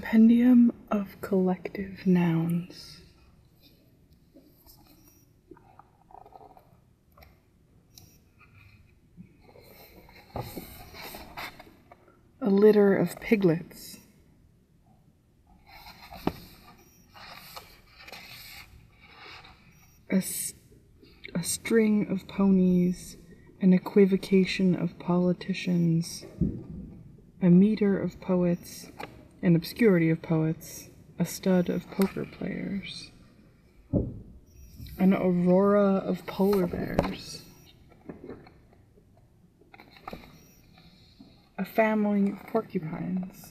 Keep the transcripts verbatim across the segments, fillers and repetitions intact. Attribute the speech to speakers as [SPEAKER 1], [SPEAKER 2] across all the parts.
[SPEAKER 1] compendium of collective nouns. A litter of piglets. A, a string of ponies, an equivocation of politicians, a meter of poets, an obscurity of poets, a stud of poker players, an aurora of polar bears, a family of porcupines,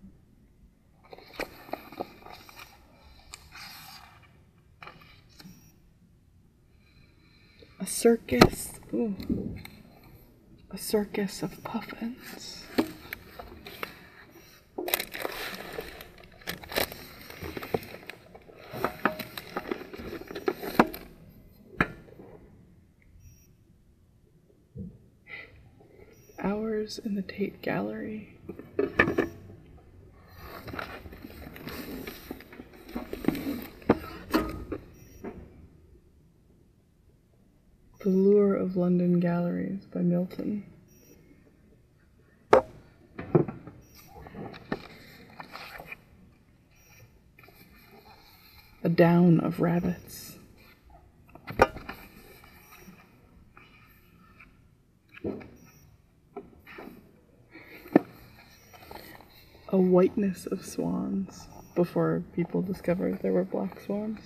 [SPEAKER 1] a circus, ooh, a circus of puffins. Hours in the Tate Gallery. The Lure of London Galleries by Milton. A Down of Rabbits. A Whiteness of Swans, before people discovered there were black swans.